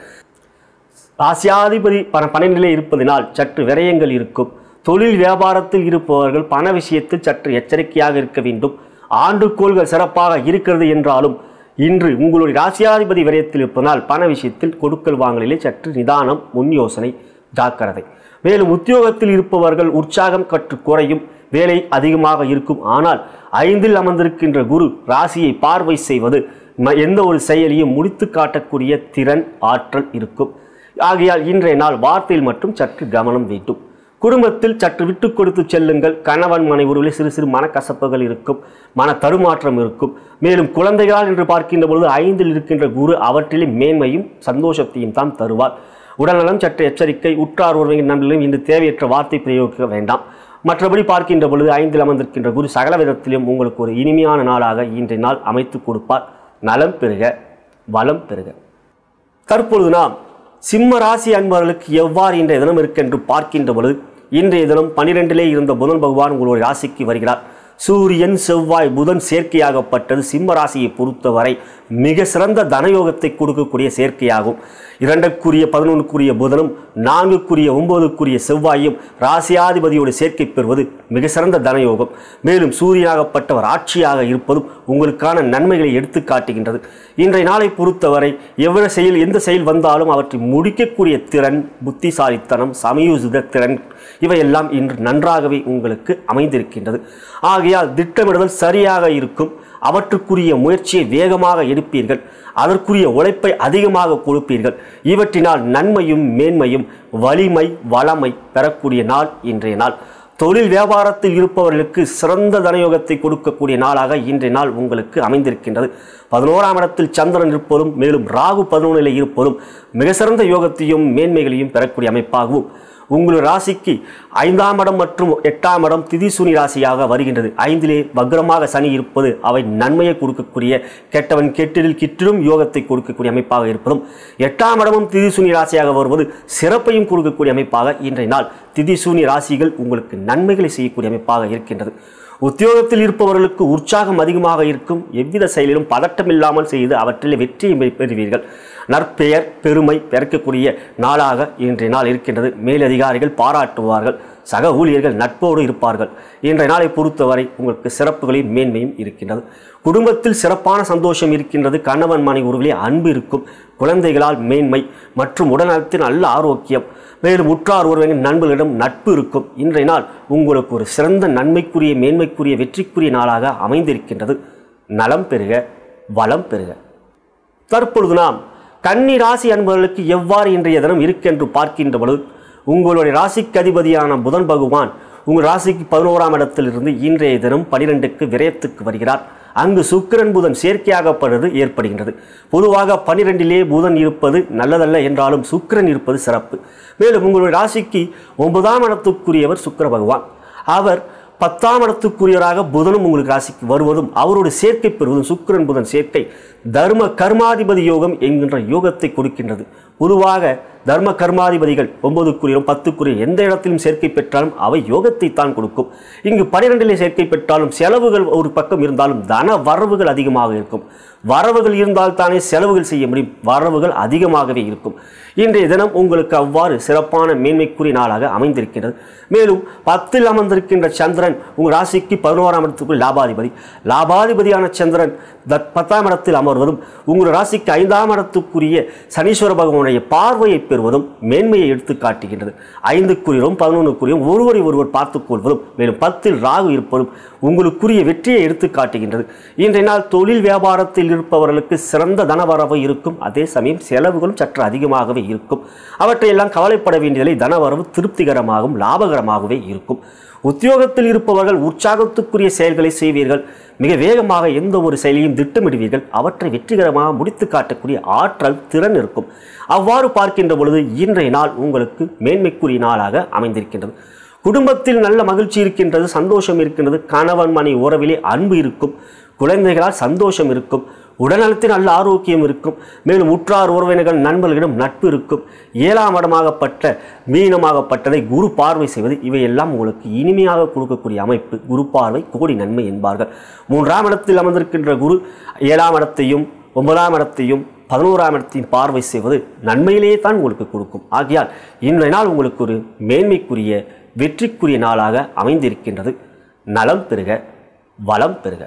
ராசியாதிபதி பண பணநிலை இருப்பதனால் சற்று விரயங்கள் இருக்கும். தொழில் வியாபாரத்தில் இருப்பவர்கள் பண விஷயத்தில் சற்று எச்சரிக்கையாக இருக்க வேண்டும். ஆண்டுகோள்கள் சிறப்பாக இருக்கிறது என்றாலும் இன்று உங்களுடைய ராசியாதிபதி விரயத்தில் இருப்பதனால் பண விஷயத்தில் கொடுக்கல் வாங்கலிலே சற்று நிதானம், முன் யோசனை, ஜாக்கிரதை. மேலும் உத்தியோகத்தில் இருப்பவர்கள் உற்சாகம் கற்று குறையும். வேலை அதிகமாக இருக்கும். ஆனால் ஐந்தில் அமர்ந்திருக்கின்ற குரு ராசியை பார்வை செய்வது எந்த ஒரு செயலையும் முடித்து காட்டக்கூடிய திறன் ஆற்றல் இருக்கும். ஆகையால் இன்றைய நாள் வார்த்தையில் மட்டும் சற்று கவனம் வேண்டும். குடும்பத்தில் சற்று விட்டு கொடுத்து செல்லுங்கள். கணவன் மனைவருடைய சிறு சிறு மனக்கசப்புகள் இருக்கும். மன தடுமாற்றம் இருக்கும். மேலும் குழந்தைகளால் என்று பார்க்கின்ற பொழுது ஐந்தில் இருக்கின்ற குரு அவற்றிலே மேன்மையும் சந்தோஷத்தையும் தான் தருவார். உடல்நலம் சற்று எச்சரிக்கை. உற்றார் உறவினர் நண்பர்களும் இன்று தேவையற்ற வார்த்தை பிரயோகிக்க வேண்டாம். மற்றபடி பார்க்கின்ற பொழுது ஐந்தில் அமர்ந்திருக்கின்ற குரு சகல விதத்திலும் உங்களுக்கு ஒரு இனிமையான நாளாக இன்றைய நாள் அமைத்து கொடுப்பார். நலம் பெறுக, வளம் பெறுக. தற்பொழுது நாம் சிம்ம ராசி அன்பர்களுக்கு எவ்வாறு இன்றைய தினம் இருக்கென்று பார்க்கின்ற பொழுது இன்றைய தினம் பனிரெண்டிலே இருந்த புதன் பகவான் உங்களுடைய ராசிக்கு வருகிறார். சூரியன் செவ்வாய் புதன் சேர்க்கையாகப்பட்டது சிம்ம ராசியை பொறுத்தவரை மிக சிறந்த தனயோகத்தை கொடுக்கக்கூடிய சேர்க்கையாகும். இரண்டுக்குரிய பதினொன்றுக்குரிய புதனும் நான்குக்குரிய ஒன்பதுக்குரிய செவ்வாயும் ராசியாதிபதியோடு சேர்க்கை பெறுவது மிக சிறந்த தனயோகம். மேலும் சூரியனாகப்பட்டவர் ஆட்சியாக இருப்பதும் உங்களுக்கான நன்மைகளை எடுத்து காட்டுகின்றது. இன்றைய நாளை பொறுத்தவரை எவ்வளவு செயல் எந்த செயல் வந்தாலும் அவற்றை முடிக்கக்கூடிய திறன், புத்திசாலித்தனம், சமயோசித திறன் இவையெல்லாம் இன்று நன்றாகவே உங்களுக்கு அமைந்திருக்கின்றது. ஆகையால் திட்டமிடுதல் சரியாக இருக்கும். அவற்றுக்குரிய முயற்சியை வேகமாக எடுப்பீர்கள். அதற்குரிய உழைப்பை அதிகமாக கொடுப்பீர்கள். இவற்றினால் நன்மையும் மேன்மையும் வலிமை வளமை பெறக்கூடிய நாள் இன்றைய நாள். தொழில் வியாபாரத்தில் இருப்பவர்களுக்கு சிறந்த தனயோகத்தை கொடுக்கக்கூடிய நாளாக இன்றைய நாள் உங்களுக்கு அமைந்திருக்கின்றது. பதினோராம் இடத்தில் சந்திரன் இருப்பதும் மேலும் ராகு பதினொன்றில் இருப்பதும் மிக சிறந்த யோகத்தையும் மேன்மைகளையும் பெறக்கூடிய அமைப்பாகவும் உங்கள் ராசிக்கு ஐந்தாம் இடம் மற்றும் எட்டாம் இடம் திதிசூனி ராசியாக வருகின்றது. ஐந்திலே வக்ரமாக சனி இருப்பது அவை நன்மையை கொடுக்கக்கூடிய கெட்டவன் கெட்டிடில் கிட்டிலும் யோகத்தை கொடுக்கக்கூடிய அமைப்பாக இருப்பதும் எட்டாம் இடமும் திதிசூனி ராசியாக வருவது சிறப்பையும் கொடுக்கக்கூடிய அமைப்பாக இன்றைய நாள் திதிசூனி ராசிகள் உங்களுக்கு நன்மைகளை செய்யக்கூடிய அமைப்பாக இருக்கின்றது. உத்தியோகத்தில் இருப்பவர்களுக்கு உற்சாகம் அதிகமாக இருக்கும். எவ்வித செயலிலும் பதட்டம் இல்லாமல் செய்து அவற்றில் வெற்றியை பெறுவீர்கள். நற்பெயர் பெருமை பெறக்கூடிய நாளாக இன்றைய நாள் இருக்கின்றது. மேலதிகாரிகள் பாராட்டுவார்கள். சக ஊழியர்கள் நட்போடு இருப்பார்கள். இன்றைய நாளை பொறுத்தவரை உங்களுக்கு சிறப்புகளையும் மேன்மையும் இருக்கின்றது. குடும்பத்தில் சிறப்பான சந்தோஷம் இருக்கின்றது. கணவன் மனை உறவிலே அன்பு இருக்கும். குழந்தைகளால் மேன்மை மற்றும் உடல்நலத்தில் நல்ல ஆரோக்கியம். மேலும் உற்றார் உறவினர் நண்பர்களிடம் நட்பு இருக்கும். இன்றைய நாள் உங்களுக்கு ஒரு சிறந்த நன்மைக்குரிய மேன்மைக்குரிய வெற்றிக்குரிய நாளாக அமைந்திருக்கின்றது. நலம் பெறுக, வளம் பெறுக. தற்பொழுது நாம் கன்னி ராசி அன்பர்களுக்கு எவ்வாறு இன்றைய தினம் இருக்கென்று பார்க்கின்ற பொழுது, உங்களுடைய ராசிக்கு அதிபதியான புதன் பகவான் உங்கள் ராசிக்கு பதினோராம் இடத்திலிருந்து இன்றைய தினம் பனிரெண்டுக்கு விரயத்துக்கு வருகிறார். அங்கு சுக்கிரன் புதன் சேர்க்கையாகப்படுவது ஏற்படுகின்றது. பொதுவாக பனிரெண்டிலே புதன் இருப்பது நல்லதல்ல என்றாலும் சுக்கிரன் இருப்பது சிறப்பு. மேலும் உங்களுடைய ராசிக்கு ஒன்பதாம் இடத்துக்குரியவர் சுக்கிர பகவான். அவர் பத்தாம் இடத்துக்குரியவராக புதனும் உங்களுக்கு ராசிக்கு வருவதும் அவருடைய சேர்க்கை பெறுவதும் சுக்கிரன் புதன் சேர்க்கை தர்ம கர்மாதிபதி யோகம் என்கின்ற யோகத்தை கொடுக்கின்றது. பொதுவாக தர்ம கர்மாதிபதிகள் ஒன்பதுக்குரியும் பத்துக்குரிய எந்த இடத்திலும் சேர்க்கை பெற்றாலும் அவை யோகத்தை தான் கொடுக்கும். இங்கு பனிரெண்டிலே சேர்க்கை பெற்றாலும் செலவுகள் ஒரு பக்கம் இருந்தாலும் தன வரவுகள் அதிகமாக இருக்கும். வரவுகள் இருந்தால் தானே செலவுகள் செய்ய முடியும். வரவுகள் அதிகமாகவே இருக்கும். இன்றைய தினம் உங்களுக்கு அவ்வாறு சிறப்பான மேன்மைக்குரிய நாளாக அமைந்திருக்கிறது. மேலும் பத்தில் அமர்ந்திருக்கின்ற சந்திரன் உங்கள் ராசிக்கு பதினோராம் இடத்துக்குரிய லாபாதிபதி. லாபாதிபதியான சந்திரன் பத்தாம் இடத்தில் அமர்வதும் உங்கள் ராசிக்கு ஐந்தாம் இடத்துக்குரிய சனீஸ்வர பகவானுடைய பார்வையை பெறுவதும் மேன்மையை எடுத்து காட்டுகின்றது. ஐந்துக்குரியும் பதினொன்றுக்குரியும் ஒருவரை ஒருவர் பார்த்துக் கொள்வதும் மேலும் பத்தில் ராகு இருப்பதும் உங்களுக்குரிய வெற்றியை எடுத்து காட்டுகின்றது. இன்றைய நாள் தொழில் வியாபாரத்தில் இருப்பவர்களுக்கு சிறந்த தனவரவு இருக்கும். அதே சமயம் செலவுகளும் சற்று அதிகமாகவே இருக்கும். அவற்றையெல்லாம் கவலைப்பட வேண்டியதில்லை. தனவரவு திருப்திகரமாகவும் லாபகரமாகவே இருக்கும். உத்தியோகத்தில் இருப்பவர்கள் உற்சாகத்துக்குரிய செயல்களை செய்வீர்கள். மிக வேகமாக எந்த ஒரு செயலையும் திட்டமிடுவீர்கள். அவற்றை வெற்றிகரமாக முடித்து காட்டக்கூடிய ஆற்றல் திறன் இருக்கும். அவ்வாறு பார்க்கின்ற பொழுது இன்றைய நாள் உங்களுக்கு மேன்மைக்குரிய நாளாக அமைந்திருக்கின்றது. குடும்பத்தில் நல்ல மகிழ்ச்சி இருக்கின்றது, சந்தோஷம் இருக்கின்றது. கணவன் மனை உறவிலே அன்பு இருக்கும். குழந்தைகளால் சந்தோஷம் இருக்கும். உடல்நலத்தில் நல்ல ஆரோக்கியம் இருக்கும். மேலும் உற்றார் உறவினர்கள் நண்பர்களிடம் நட்பு இருக்கும். ஏழாம் இடமாகப்பட்ட மீனமாகப்பட்டதை குரு பார்வை செய்வது இவையெல்லாம் உங்களுக்கு இனிமையாக கொடுக்கக்கூடிய அமைப்பு. குரு பார்வை கோடி நன்மை என்பார்கள். மூன்றாம் இடத்தில் அமர்ந்திருக்கின்ற குரு ஏழாம் இடத்தையும் ஒன்பதாம் இடத்தையும் பதினோராம் இடத்தையும் பார்வை செய்வது நன்மையிலேயே தான் உங்களுக்கு கொடுக்கும். ஆகையால் இன்றைய நாள் உங்களுக்கு ஒரு மேன்மைக்குரிய வெற்றிக்குரிய நாளாக அமைந்திருக்கின்றது. நலம் பெறுக, வளம் பெறுக.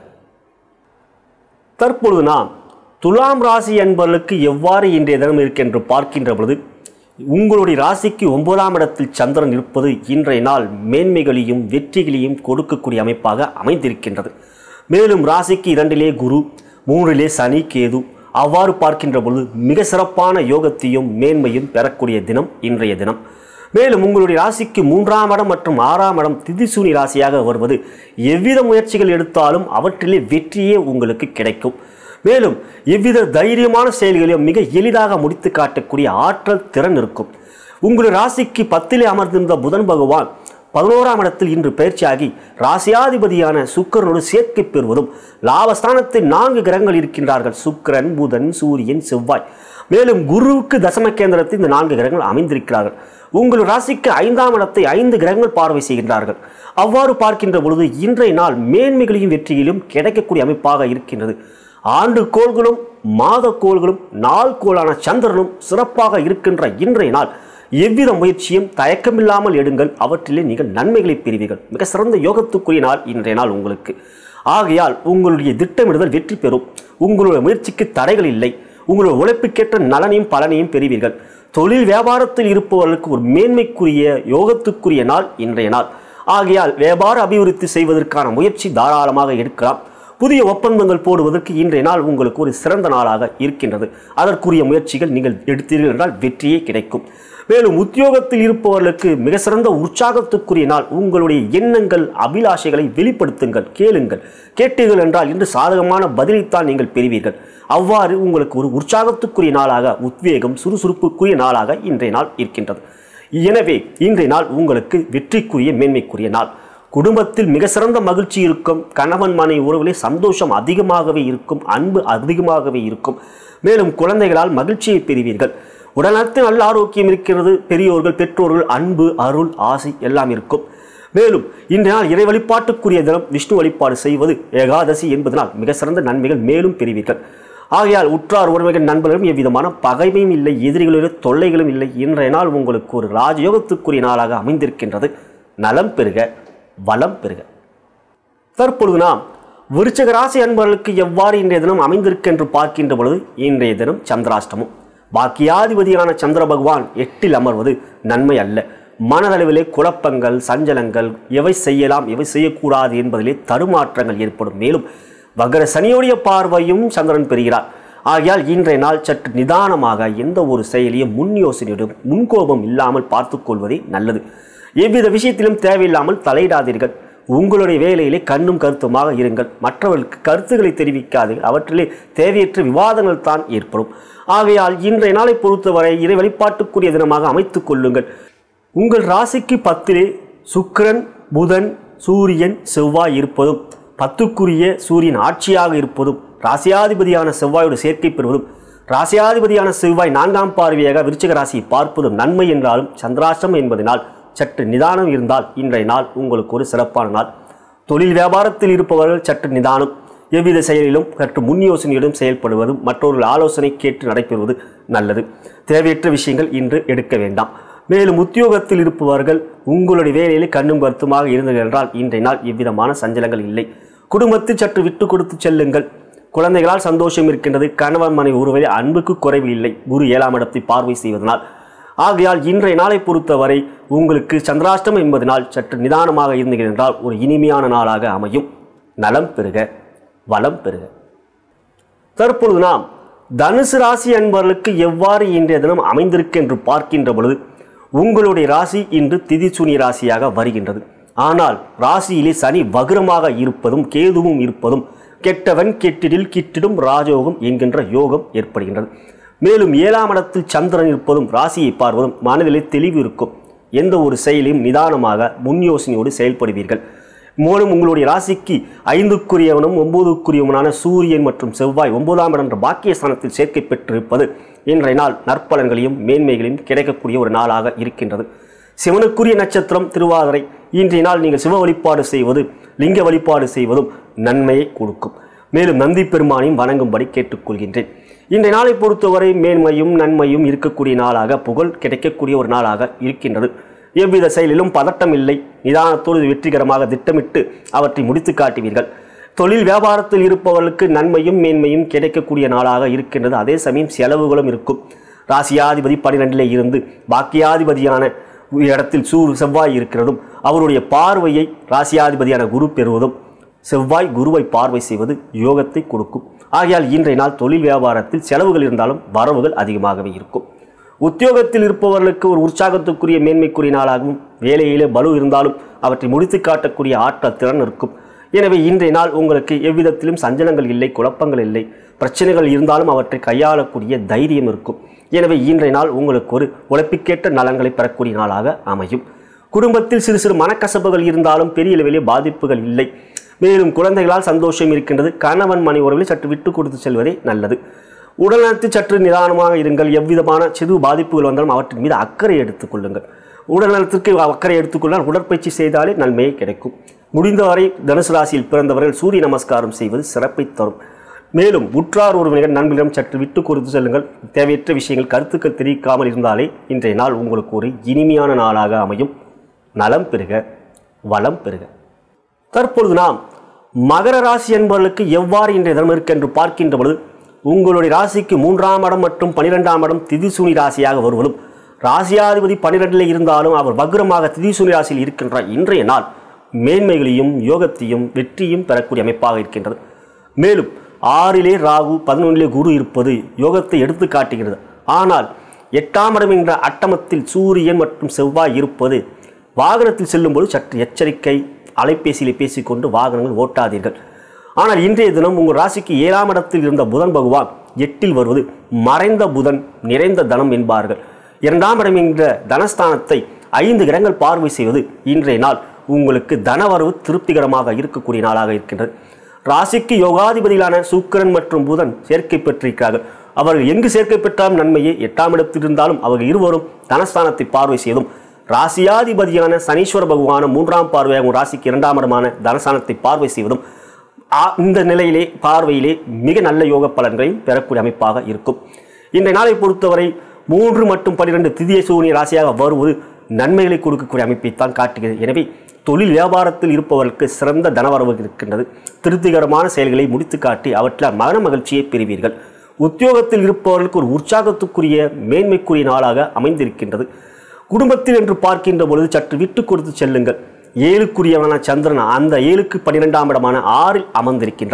தற்பொழுது நாம் துலாம் ராசி என்பவர்களுக்கு எவ்வாறு இன்றைய தினம் இருக்கென்று பார்க்கின்ற பொழுது, உங்களுடைய ராசிக்கு ஒன்பதாம் இடத்தில் சந்திரன் இருப்பது இன்றைய நாள் மேன்மைகளையும் வெற்றிகளையும் கொடுக்கக்கூடிய அமைப்பாக அமைந்திருக்கின்றது. மேலும் ராசிக்கு இரண்டிலே குரு, மூன்றிலே சனி கேது. அவ்வாறு பார்க்கின்ற பொழுது மிக சிறப்பான யோகத்தையும் மேன்மையும் பெறக்கூடிய தினம் இன்றைய தினம். மேலும் உங்களுடைய ராசிக்கு மூன்றாம் இடம் மற்றும் ஆறாம் இடம் திதிசூனி ராசியாக வருவது எவ்வித முயற்சிகள் எடுத்தாலும் அவற்றிலே வெற்றியே உங்களுக்கு கிடைக்கும். மேலும் எவ்வித தைரியமான செயல்களையும் மிக எளிதாக முடித்து காட்டக்கூடிய ஆற்றல் திறன் இருக்கும். உங்களுடைய ராசிக்கு பத்திலே அமர்ந்திருந்த புதன் பகவான் பதினோராம் இடத்தில் இன்று பயிற்சியாகி ராசியாதிபதியான சுக்கிரனோடு சேர்க்கை பெறுவதும், லாபஸ்தானத்தில் நான்கு கிரகங்கள் இருக்கின்றார்கள். சுக்கிரன், புதன், சூரியன், செவ்வாய். மேலும் குருவுக்கு தசம கேந்திரத்தில் இந்த நான்கு கிரகங்கள் அமைந்திருக்கிறார்கள். உங்கள் ராசிக்கு ஐந்தாம் இடத்தை ஐந்து கிரகங்கள் பார்வை செய்கின்றார்கள். அவ்வாறு பார்க்கின்ற பொழுது இன்றைய நாள் மேன்மைகளையும் வெற்றியிலும் கிடைக்கக்கூடிய அமைப்பாக இருக்கின்றது. ஆண்டு கோள்களும் மாத கோள்களும் நாள் கோளான சந்திரனும் சிறப்பாக இருக்கின்ற இன்றைய நாள் எவ்வித முயற்சியும் தயக்கமில்லாமல் எடுங்கள். அவற்றிலே நீங்கள் நன்மைகளை பெறுவீர்கள். மிக சிறந்த யோகத்துக்குரிய நாள் இன்றைய நாள் உங்களுக்கு. ஆகையால் உங்களுடைய திட்டமிடுதல் வெற்றி பெறும். உங்களுடைய முயற்சிக்கு தடைகள் இல்லை. உங்களுடைய உழைப்புக்கேற்ற நலனையும் பலனையும் பெறுவீர்கள். தொழில் வியாபாரத்தில் இருப்பவர்களுக்கு ஒரு மேன்மைக்குரிய யோகத்துக்குரிய நாள் இன்றைய நாள். ஆகையால் வியாபார அபிவிருத்தி செய்வதற்கான முயற்சி தாராளமாக எடுக்கலாம். புதிய ஒப்பந்தங்கள் போடுவதற்கு இன்றைய நாள் உங்களுக்கு ஒரு சிறந்த நாளாக இருக்கின்றது. அதற்குரிய முயற்சிகள் நீங்கள் எடுத்தீர்கள் என்றால் வெற்றியே கிடைக்கும். மேலும் உத்தியோகத்தில் இருப்பவர்களுக்கு மிக சிறந்த உற்சாகத்துக்குரிய நாள். உங்களுடைய எண்ணங்கள் அபிலாஷைகளை வெளிப்படுத்துங்கள், கேளுங்கள். கேட்டீர்கள் என்றால் இன்று சாதகமான பதிலைத்தான் நீங்கள் பெறுவீர்கள். அவ்வாறு உங்களுக்கு ஒரு உற்சாகத்துக்குரிய நாளாக, உத்வேகம் சுறுசுறுப்புக்குரிய நாளாக இன்றைய நாள் இருக்கின்றது. எனவே இன்றைய நாள் உங்களுக்கு வெற்றிக்குரிய மேன்மைக்குரிய நாள். குடும்பத்தில் மிக சிறந்த மகிழ்ச்சி இருக்கும். கணவன் மனை உறவிலே சந்தோஷம் அதிகமாகவே இருக்கும். அன்பு அதிகமாகவே இருக்கும். மேலும் குழந்தைகளால் மகிழ்ச்சியை பெறுவீர்கள். உடல்நலத்தில் நல்ல ஆரோக்கியம் இருக்கிறது. பெரியோர்கள், பெற்றோர்கள் அன்பு, அருள், ஆசை எல்லாம் இருக்கும். மேலும் இன்றைய நாள் இறை வழிபாட்டுக்குரிய தினம். விஷ்ணு வழிபாடு செய்வது ஏகாதசி என்பதனால் மிக சிறந்த நன்மைகள் மேலும் பெறுவீர்கள். ஆகையால் உற்றார் உறவினர்கள் நண்பர்களும் எவ்விதமான பகைமையும் இல்லை, எதிரிகளுடைய தொல்லைகளும் இல்லை. இன்றைய நாள் உங்களுக்கு ஒரு ராஜயோகத்துக்குரிய நாளாக அமைந்திருக்கின்றது. நலம் பெறுக, வளம் பெறுக. தற்பொழுது நாம் விருச்சிக ராசி அன்பர்களுக்கு எவ்வாறு இன்றைய தினம் அமைந்திருக்கு என்று பார்க்கின்ற பொழுது, இன்றைய தினம் சந்திராஷ்டமம். பாக்கியாதிபதியான சந்திர பகவான் எட்டில் அமர்வது நன்மை அல்ல. மனதளவிலே குழப்பங்கள், சஞ்சலங்கள், எவை செய்யலாம் எவை செய்யக்கூடாது என்பதிலே தடுமாற்றங்கள் ஏற்படும். மேலும் வக்ர சனியோடைய பார்வையும் சந்திரன் பெறுகிறார். ஆகையால் இன்றைய நாள் சற்று நிதானமாக எந்த ஒரு செயலையும் முன் யோசனையுடன் முன்கோபம் இல்லாமல் பார்த்து கொள்வதே நல்லது. எவ்வித விஷயத்திலும் தேவையில்லாமல் தலையிடாதீர்கள். உங்களுடைய வேலையிலே கண்ணும் கருத்துமாக இருங்கள். மற்றவர்களுக்கு கருத்துக்களை தெரிவிக்காதீர்கள். அவற்றிலே தேவையற்ற விவாதங்கள் தான் ஏற்படும். ஆகையால் இன்றைய நாளை பொறுத்தவரை இறை வழிபாட்டுக்குரிய தினமாக அமைத்துக் கொள்ளுங்கள். உங்கள் ராசிக்கு பத்திலே சுக்கிரன், புதன், சூரியன், செவ்வாய் இருப்பதும், பத்துக்குரிய சூரியன் ஆட்சியாக இருப்பதும், ராசியாதிபதியான செவ்வாயோடு சேர்க்கை பெறுவதும், ராசியாதிபதியான செவ்வாய் நான்காம் பார்வையாக விருச்சிக ராசியை பார்ப்பதும் நன்மை என்றாலும் சந்திராஷ்டமம் என்பதனால் சற்று நிதானம் இருந்தால் இன்றைய நாள் உங்களுக்கு ஒரு சிறப்பான நாள். தொழில் வியாபாரத்தில் இருப்பவர்கள் சற்று நிதானம், எவ்வித செயலிலும் சற்று முன் யோசனையுடன் செயல்படுவதும் மற்றொரு ஆலோசனை கேட்டு நடைபெறுவது நல்லது. தேவையற்ற விஷயங்கள் இன்று எடுக்க வேண்டாம். மேலும் உத்தியோகத்தில் இருப்பவர்கள் உங்களுடைய வேலையில் கண்ணும் கருத்துமாக இருந்தது என்றால் இன்றைய நாள் எவ்விதமான சஞ்சலங்கள் இல்லை. குடும்பத்தில் சற்று விட்டு கொடுத்து செல்லுங்கள். குழந்தைகளால் சந்தோஷம் இருக்கின்றது. கணவன் மனைவி உறவில் அன்புக்கு குறைவு இல்லை. குரு ஏழாம் இடத்தை பார்வை செய்வதனால். ஆகையால் இன்றைய நாளை பொறுத்தவரை உங்களுக்கு சந்திராஷ்டமம் என்பதனால் சற்று நிதானமாக இருந்தீர்கள் என்றால் ஒரு இனிமையான நாளாக அமையும். நலம் பெறுக, வளம் பெறுக. தற்பொழுது நாம் தனுசு ராசி அன்பர்களுக்கு எவ்வாறு இன்றைய தினம் அமைந்திருக்கு என்று பார்க்கின்ற பொழுது உங்களுடைய ராசி இன்று திதிசூனி ராசியாக வருகின்றது. ஆனால் ராசியிலே சனி வக்ரமாக இருப்பதும் கேதுவும் இருப்பதும் கெட்டவன் கெட்டிடில் கிட்டிடும் ராஜயோகம் என்கின்ற யோகம் ஏற்படுகின்றது. மேலும் ஏழாம் இடத்தில் சந்திரன் இருப்பதும் ராசியை பார்வதும் மனதிலே தெளிவு இருக்கும். எந்த ஒரு செயலையும் நிதானமாக முன் யோசனையோடு செயல்படுவீர்கள். மூலம் உங்களுடைய ராசிக்கு ஐந்துக்குரியவனும் ஒன்பதுக்குரியவனான சூரியன் மற்றும் செவ்வாய் ஒன்பதாம் இடம் என்ற பாக்கியஸ்தானத்தில் சேர்க்கை பெற்றிருப்பது இன்றைய நாள் நற்பலன்களையும் மேன்மைகளையும் கிடைக்கக்கூடிய ஒரு நாளாக இருக்கின்றது. சிவனுக்குரிய நட்சத்திரம் திருவாதிரை. இன்றைய நாள் நீங்கள் சிவ வழிபாடு செய்வது, லிங்க வழிபாடு செய்வதும் நன்மையை கொடுக்கும். மேலும் நந்தி பெருமானையும் வணங்கும்படி கேட்டுக்கொள்கின்றேன். இன்றைய நாளை பொறுத்தவரை மேன்மையும் நன்மையும் இருக்கக்கூடிய நாளாக, புகழ் கிடைக்கக்கூடிய ஒரு நாளாக இருக்கின்றது. எவ்வித செயலிலும் பதட்டம் இல்லை. நிதானத்தோடு வெற்றிகரமாக திட்டமிட்டு அவற்றை முடித்து காட்டுவீர்கள். தொழில் வியாபாரத்தில் இருப்பவர்களுக்கு நன்மையும் மேன்மையும் கிடைக்கக்கூடிய நாளாக இருக்கின்றது. அதே சமயம் செலவுகளும் இருக்கும். ராசியாதிபதி பனிரெண்டிலே இருந்து பாக்கியாதிபதியான இடத்தில் சூர் செவ்வாய் இருக்கிறதும் அவருடைய பார்வையை ராசியாதிபதியான குரு பெறுவதும், செவ்வாய் குருவை பார்வை செய்வது யோகத்தை கொடுக்கும். ஆகையால் இன்றைய நாள் தொழில் வியாபாரத்தில் செலவுகள் இருந்தாலும் வரவுகள் அதிகமாகவே இருக்கும். உத்தியோகத்தில் இருப்பவர்களுக்கு ஒரு உற்சாகத்துக்குரிய மேன்மைக்குரிய நாளாகவும், வேலையிலே பலு இருந்தாலும் அவற்றை முடித்து காட்டக்கூடிய ஆற்றல் திறன் இருக்கும். எனவே இன்றைய நாள் உங்களுக்கு எவ்விதத்திலும் சஞ்சலங்கள் இல்லை, குழப்பங்கள் இல்லை. பிரச்சனைகள் இருந்தாலும் அவற்றை கையாளக்கூடிய தைரியம் இருக்கும். எனவே இன்றைய நாள் உங்களுக்கு ஒரு உழைப்புக்கேற்ற நலன்களை பெறக்கூடிய நாளாக அமையும். குடும்பத்தில் சிறு சிறு மனக்கசப்புகள் இருந்தாலும் பெரிய அளவிலே பாதிப்புகள் இல்லை. மேலும் குழந்தைகளால் சந்தோஷம் இருக்கின்றது. கணவன் மனைவி உறவில் சற்று விட்டு கொடுத்து செல்வதே நல்லது. உடல்நலத்தில் சற்று நிதானமாக இருங்கள். எவ்விதமான சிறு பாதிப்புகள் வந்தாலும் அவற்றின் மீது அக்கறை எடுத்துக் கொள்ளுங்கள். உடல்நலத்திற்கு அக்கறை எடுத்துக்கொண்டால் உடற்பயிற்சி செய்தாலே நன்மையை கிடைக்கும். முடிந்தவரை தனுசு ராசியில் பிறந்தவர்கள் சூரிய நமஸ்காரம் செய்வது சிறப்பை தரும். மேலும் உற்றார் உறவினர்கள் நண்பர்களிடம் சற்று விட்டு கொடுத்து செல்லுங்கள். தேவையற்ற விஷயங்கள் கருத்துக்கள் தெரிவிக்காமல் இருந்தாலே இன்றைய நாள் உங்களுக்கு ஒரு இனிமையான நாளாக அமையும். நலம் பெறுக, வளம் பெறுக. தற்பொழுது நாம் மகர ராசி என்பவர்களுக்கு எவ்வாறு இன்றைய தினம் இருக்கு என்று பார்க்கின்ற பொழுது உங்களுடைய ராசிக்கு மூன்றாம் இடம் மற்றும் பனிரெண்டாம் இடம் திதிசூனி ராசியாக வருவதும், ராசியாதிபதி பனிரெண்டில் இருந்தாலும் அவர் வக்ரமாக திதிசூனி ராசியில் இருக்கின்ற இன்றைய நாள் மேன்மைகளையும் யோகத்தையும் வெற்றியும் பெறக்கூடிய அமைப்பாக இருக்கின்றது. மேலும் ஆறிலே ராகு பதினொன்றிலே குரு இருப்பது யோகத்தை எடுத்து காட்டுகிறது. ஆனால் எட்டாம் இடம் என்ற அட்டமத்தில் சூரியன் மற்றும் செவ்வாய் இருப்பது வாகனத்தில் செல்லும்போது சற்று எச்சரிக்கை. அலைபேசியிலே பேசிக்கொண்டு வாகனங்கள் ஓட்டாதீர்கள். ஆனால் இன்றைய தினம் உங்கள் ராசிக்கு ஏழாம் இடத்தில் இருந்த புதன் பகவான் எட்டில் வருவது மறைந்த புதன் நிறைந்த தனம் என்பார்கள். இரண்டாம் இடம் என்ற தனஸ்தானத்தை ஐந்து கிரகங்கள் பார்வை செய்வது இன்றைய நாள் உங்களுக்கு தனவரவு திருப்திகரமாக இருக்கக்கூடிய நாளாக இருக்கின்றது. ராசிக்கு யோகாதிபதிகளான சுக்கிரன் மற்றும் புதன் சேர்க்கை பெற்றிருக்கிறார்கள். அவர்கள் எங்கு சேர்க்கை பெற்றாலும் நன்மையே. எட்டாம் இடத்தில் இருந்தாலும் அவர்கள் இருவரும் தனஸ்தானத்தை பார்வை செய்தும், ராசியாதிபதியான சனீஸ்வர பகவான மூன்றாம் பார்வையாக ராசிக்கு இரண்டாம் இடமான தனஸ்தானத்தை பார்வை செய்வதும் இந்த நிலையிலே பார்வையிலே மிக நல்ல யோக பலன்களையும் பெறக்கூடிய அமைப்பாக இருக்கும். இன்றைய நாளை பொறுத்தவரை மூன்று மற்றும் பனிரெண்டு திதிய சூரிய ராசியாக வருவது நன்மைகளை கொடுக்கக்கூடிய அமைப்பைத்தான் காட்டுகிறது. எனவே தொழில் வியாபாரத்தில் இருப்பவர்களுக்கு சிறந்த தனவரவு இருக்கின்றது. திருப்திகரமான செயல்களை முடித்து காட்டி அவற்றால் மன மகிழ்ச்சியை பெறுவீர்கள். உத்தியோகத்தில் இருப்பவர்களுக்கு ஒரு உற்சாகத்துக்குரிய மேன்மைக்குரிய நாளாக அமைந்திருக்கின்றது. குடும்பத்தில் என்று பார்க்கின்ற பொழுது சற்று விட்டு கொடுத்து செல்லுங்கள். ஏழுக்குரியவனான சந்திரன் அந்த ஏழுக்கு பன்னிரெண்டாம் இடமான ஆறில் அமர்ந்திருக்கின்றார்.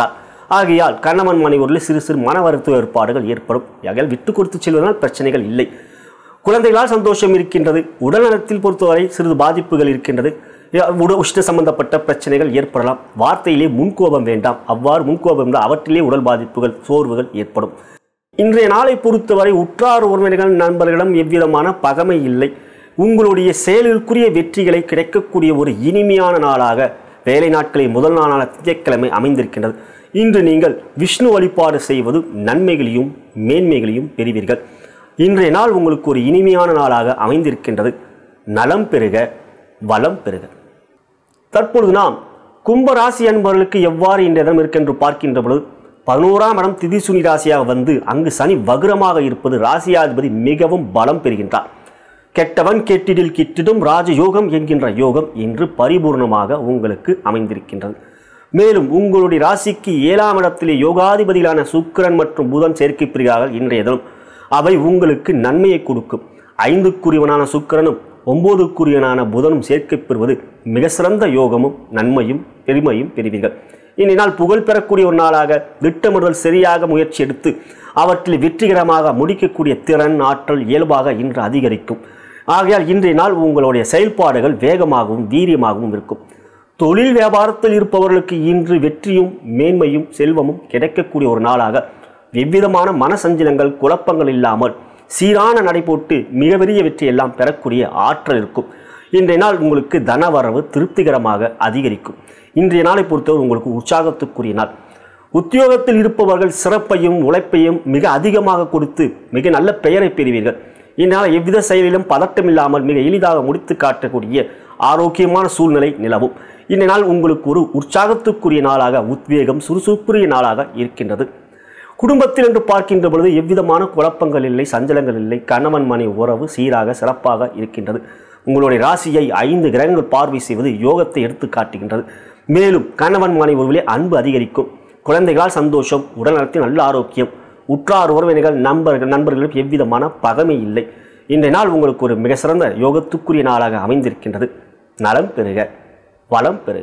ஆகையால் கணவன் மனைவரில் சிறு சிறு மன வருத்த ஏற்பாடுகள் ஏற்படும். ஆகையால் விட்டு கொடுத்து செல்வதனால் பிரச்சனைகள் இல்லை. குழந்தைகளால் சந்தோஷம் இருக்கின்றது. உடல்நலத்தில் பொறுத்தவரை சிறிது பாதிப்புகள் இருக்கின்றது. உட உஷ்ண சம்பந்தப்பட்ட பிரச்சனைகள் ஏற்படலாம். வார்த்தையிலே முன்கோபம் வேண்டாம். அவ்வாறு முன்கோபம் இருந்தால் அவற்றிலே உடல் பாதிப்புகள் சோர்வுகள் ஏற்படும். இன்றைய நாளை பொறுத்தவரை உற்றார் உறவினர்கள் நண்பர்களிடம் எவ்விதமான பகைமை இல்லை. உங்களுடைய செயலுக்குரிய வெற்றிகளை கிடைக்கக்கூடிய ஒரு இனிமையான நாளாக வேலை நாட்களில் முதல் நாளான திங்கட்கிழமை அமைந்திருக்கின்றது. இன்று நீங்கள் விஷ்ணு வழிபாடு செய்வது நன்மைகளையும் மேன்மைகளையும் பெறுவீர்கள். இன்றைய நாள் உங்களுக்கு ஒரு இனிமையான நாளாக அமைந்திருக்கின்றது. நலம் பெறுக, வளம் பெறுக. தற்பொழுது நாம் கும்பராசி அன்பர்களுக்கு எவ்வாறு இன்றைய தினம் இருக்கென்று பார்க்கின்ற பொழுது பதினோராம் இடம் திதிசூனி ராசியாக வந்து அங்கு சனி வக்ரமாக இருப்பது ராசியாதிபதி மிகவும் பலம் பெறுகின்றார். கெட்டவன் கெட்டிடில் கிட்டிடும் ராஜயோகம் என்கின்ற யோகம் இன்று பரிபூர்ணமாக உங்களுக்கு அமைந்திருக்கின்றது. மேலும் உங்களுடைய ராசிக்கு ஏழாம் இடத்திலே யோகாதிபதிகளான சுக்கிரன் மற்றும் புதன் சேர்க்கை பெறுகிறார்கள். இன்றைய தினம் அவை உங்களுக்கு நன்மையை கொடுக்கும். ஐந்துக்குரியவனான சுக்கிரனும் ஒன்பதுக்குரியவனான புதனும் சேர்க்கை பெறுவது மிக சிறந்த யோகமும் நன்மையும் பெருமையும் பெறுவீர்கள். இன்றைய நாள் புகழ் பெறக்கூடிய ஒரு நாளாக திட்டமிடுதல் சரியாக முயற்சி எடுத்து அவற்றில் வெற்றிகரமாக முடிக்கக்கூடிய திறன் ஆற்றல் இயல்பாக இன்று அதிகரிக்கும். ஆகையால் இன்றைய நாள் உங்களுடைய செயல்பாடுகள் வேகமாகவும் வீரியமாகவும் இருக்கும். தொழில் வியாபாரத்தில் இருப்பவர்களுக்கு இன்று வெற்றியும் மேன்மையும் செல்வமும் கிடைக்கக்கூடிய ஒரு நாளாக எவ்விதமான மனசஞ்சலங்கள் குழப்பங்கள் இல்லாமல் சீரான நடைபோட்டு மிகப்பெரிய வெற்றியெல்லாம் பெறக்கூடிய ஆற்றல் இருக்கும். இன்றைய நாள் உங்களுக்கு தனவரவு திருப்திகரமாக அதிகரிக்கும். இன்றைய நாளை பொறுத்தவரை உங்களுக்கு உற்சாகத்துக்குரிய நாள். உத்தியோகத்தில் இருப்பவர்கள் சிறப்பையும் உழைப்பையும் மிக அதிகமாக கொடுத்து மிக நல்ல பெயரை பெறுவீர்கள். இந்நாள் எவ்வித செயலிலும் பதட்டம் இல்லாமல் மிக எளிதாக முடித்து காட்டக்கூடிய ஆரோக்கியமான சூழ்நிலை நிலவும். இந்த நாள் உங்களுக்கு ஒரு உற்சாகத்துக்குரிய நாளாக உத்வேகம் சுறுசுறுப்புரிய நாளாக இருக்கின்றது. குடும்பத்தில் என்று பார்க்கின்ற பொழுது எவ்விதமான குழப்பங்கள் இல்லை, சஞ்சலங்கள் இல்லை. கணவன் மனைவி உறவு சீராக சிறப்பாக இருக்கின்றது. உங்களுடைய ராசியை ஐந்து கிரகங்கள் பார்வை செய்வது யோகத்தை எடுத்து காட்டுகின்றது. மேலும் கணவன் மனைவி உறவிலே அன்பு அதிகரிக்கும். குழந்தைகளால் சந்தோஷம், உடல்நலத்தில் நல்ல ஆரோக்கியம், உற்றார் உறவினர்கள் நண்பர்கள் நண்பர்களுக்கு எவ்விதமான பகைமை இல்லை. இன்றைய நாள் உங்களுக்கு ஒரு மிக சிறந்த யோகத்துக்குரிய நாளாக அமைந்திருக்கின்றது. நலம் பெறுக, வளம் பெறுக.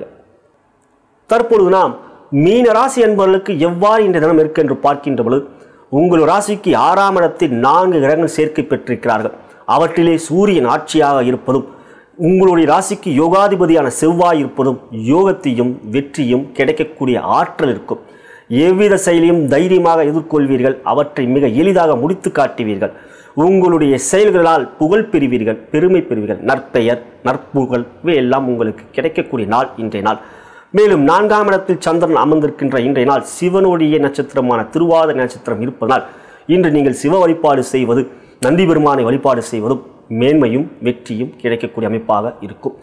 தற்பொழுது நாம் மீன ராசி அன்பர்களுக்கு எவ்வாறு இன்றைய தினம் இருக்கு என்று பார்க்கின்ற பொழுது உங்கள் ராசிக்கு ஆறாம் இடத்தில் நான்கு கிரகங்கள் சேர்க்கை பெற்றிருக்கிறார்கள். அவற்றிலே சூரியன் ஆட்சியாக இருப்பதும் உங்களுடைய ராசிக்கு யோகாதிபதியான செவ்வாய் இருப்பதும் யோகத்தையும் வெற்றியும் கிடைக்கக்கூடிய ஆற்றல் இருக்கும். எவ்வித செயலையும் தைரியமாக எதிர்கொள்வீர்கள். அவற்றை மிக எளிதாக முடித்து காட்டுவீர்கள். உங்களுடைய செயல்களால் புகழ் பெறுவீர்கள், பெருமை பெறுவீர்கள். நற்பெயர் நற்புகழ் இவையெல்லாம் உங்களுக்கு கிடைக்கக்கூடிய நாள் இன்றைய நாள். மேலும் நான்காம் இடத்தில் சந்திரன் அமர்ந்திருக்கின்ற இன்றைய நாள் சிவனுடைய நட்சத்திரமான திருவாதிரை நட்சத்திரம் இருப்பதனால் இன்று நீங்கள் சிவ வழிபாடு செய்வது நந்தி பெருமானை வழிபாடு செய்வதும் மேன்மையும் வெற்றியும் கிடைக்கக்கூடிய அமைப்பாக இருக்கும்.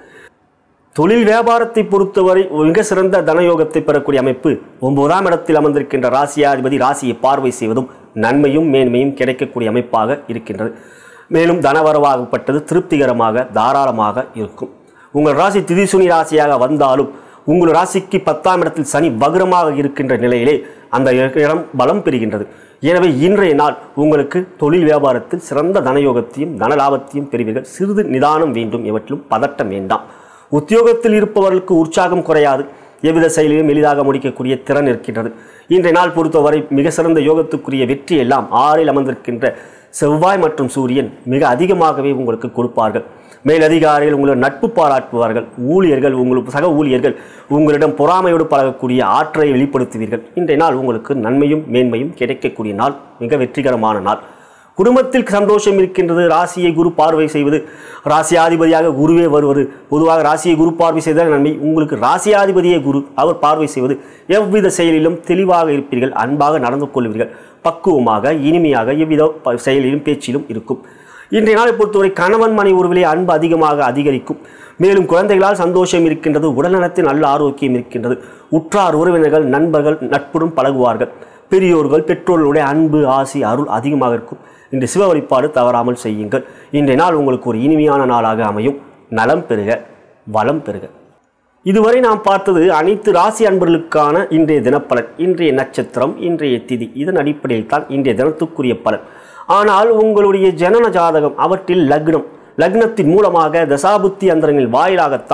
தொழில் வியாபாரத்தை பொறுத்தவரை மிக சிறந்த தனயோகத்தை பெறக்கூடிய அமைப்பு. ஒன்பதாம் இடத்தில் அமர்ந்திருக்கின்ற ராசியாதிபதி ராசியை பார்வை செய்வதும் நன்மையும் மேன்மையும் கிடைக்கக்கூடிய அமைப்பாக இருக்கின்றது. மேலும் தனவரவாகப்பட்டது திருப்திகரமாக தாராளமாக இருக்கும். உங்கள் ராசி திதிசூனி ராசியாக வந்தாலும் உங்கள் ராசிக்கு பத்தாம் இடத்தில் சனி வக்ரமாக இருக்கின்ற நிலையிலே அந்த இடம் பலம் பெறுகின்றது. எனவே இன்றைய நாள் உங்களுக்கு தொழில் வியாபாரத்தில் சிறந்த தனயோகத்தையும் தன லாபத்தையும் பெறுவீர்கள். சிறிது நிதானம் வேண்டும், இவற்றிலும் பதட்டம் வேண்டாம். உத்தியோகத்தில் இருப்பவர்களுக்கு உற்சாகம் குறையாது. எவ்வித செயலிலும் எளிதாக முடிக்கக்கூடிய திறன் இருக்கின்றது. இன்றைய நாள் பொறுத்தவரை மிக சிறந்த யோகத்துக்குரிய வெற்றி எல்லாம் ஆறில் அமர்ந்திருக்கின்ற செவ்வாய் மற்றும் சூரியன் மிக அதிகமாகவே உங்களுக்கு கொடுப்பார்கள். மேலதிகாரிகள் உங்களை நட்பு பாராட்டுவார்கள். ஊழியர்கள் உங்களுக்கு சக ஊழியர்கள் உங்களிடம் பொறாமையோடு பழகக்கூடிய ஆற்றலை வெளிப்படுத்துவீர்கள். இன்றைய நாள் உங்களுக்கு நன்மையும் மேன்மையும் கிடைக்கக்கூடிய நாள், மிக வெற்றிகரமான நாள். குடும்பத்தில் சந்தோஷம் இருக்கின்றது. ராசியை குரு பார்வை செய்வது, ராசியாதிபதியாக குருவே வருவது. பொதுவாக ராசியை குரு பார்வை செய்தால் நன்மை. உங்களுக்கு ராசியாதிபதியே குரு, அவர் பார்வை செய்வது எவ்வித செயலிலும் தெளிவாக இருப்பீர்கள். அன்பாக நடந்து கொள்வீர்கள். பக்குவமாக இனிமையாக எவ்வித செயலிலும் பேச்சிலும் இருக்கும். இன்றைய நாளை பொறுத்தவரை கணவன் மனைவி உறவிலே அன்பு அதிகமாக அதிகரிக்கும். மேலும் குழந்தைகளால் சந்தோஷம் இருக்கின்றது. உடல்நலத்தில் நல்ல ஆரோக்கியம் இருக்கின்றது. உற்றார் உறவினர்கள் நண்பர்கள் நட்புடன் பழகுவார்கள். பெரியோர்கள் பெற்றோர்களுடைய அன்பு ஆசி அருள் அதிகமாக இருக்கும். இன்று சிவ வழிபாடு தவறாமல் செய்யுங்கள். இன்றைய நாள் உங்களுக்கு ஒரு இனிமையான நாளாக அமையும். நலம் பெறுக, வளம் பெறுக. இதுவரை நாம் பார்த்தது அனைத்து ராசி அன்பர்களுக்கான இன்றைய தினப்பலன், இன்றைய நட்சத்திரம், இன்றைய திதி. இதன் அடிப்படையில் தான் இன்றைய தினத்துக்குரிய பலன். ஆனால் உங்களுடைய ஜனன ஜாதகம், அவற்றில் லக்னம், லக்னத்தின் மூலமாக தசாபுத்தி அந்தரங்கள் வாயிலாகத்தான்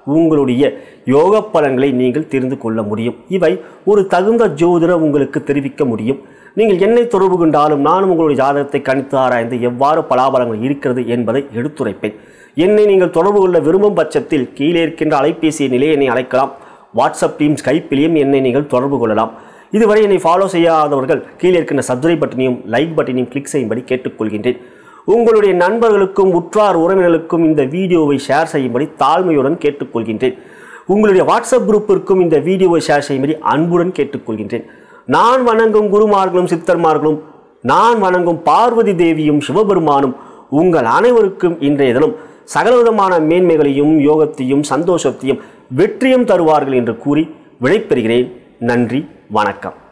உங்களுடைய யோக பலன்களை நீங்கள் தெரிந்து கொள்ள முடியும். இவை ஒரு தகுந்த ஜோதிடர் உங்களுக்கு தெரிவிக்க முடியும். நீங்கள் என்னை தொடர்பு கொண்டாலும் நானும் உங்களுடைய ஜாதகத்தை கணித்து ஆராய்ந்து எவ்வாறு பலாபலங்கள் இருக்கிறது என்பதை எடுத்துரைப்பேன். என்னை நீங்கள் தொடர்பு கொள்ள விரும்பும் பட்சத்தில் கீழே இருக்கின்ற அலைபேசி நிலையை என்னை அழைக்கலாம். வாட்ஸ்அப், டீம்ஸ், ஸ்கைப்பிலையும் என்னை நீங்கள் தொடர்பு கொள்ளலாம். இதுவரை என்னை ஃபாலோ செய்யாதவர்கள் கீழே இருக்கின்ற சப்ஸ்கிரைப் பட்டனையும் லைக் பட்டனையும் கிளிக் செய்யும்படி கேட்டுக்கொள்கின்றேன். உங்களுடைய நண்பர்களுக்கும் உற்றார் உறவினர்களுக்கும் இந்த வீடியோவை ஷேர் செய்யும்படி தாழ்மையுடன் கேட்டுக்கொள்கின்றேன். உங்களுடைய வாட்ஸ்அப் குரூப்பிற்கும் இந்த வீடியோவை ஷேர் செய்யும்படி அன்புடன் கேட்டுக்கொள்கின்றேன். நான் வணங்கும் குருமார்களும் சித்தர்மார்களும் நான் வணங்கும் பார்வதி தேவியும் சிவபெருமானும் உங்கள் அனைவருக்கும் இன்றைய தினம் சகலவிதமான மேன்மைகளையும் யோகத்தையும் சந்தோஷத்தையும் வெற்றியும் தருவார்கள் என்று கூறி விடைபெறுகிறேன். நன்றி, வணக்கம்.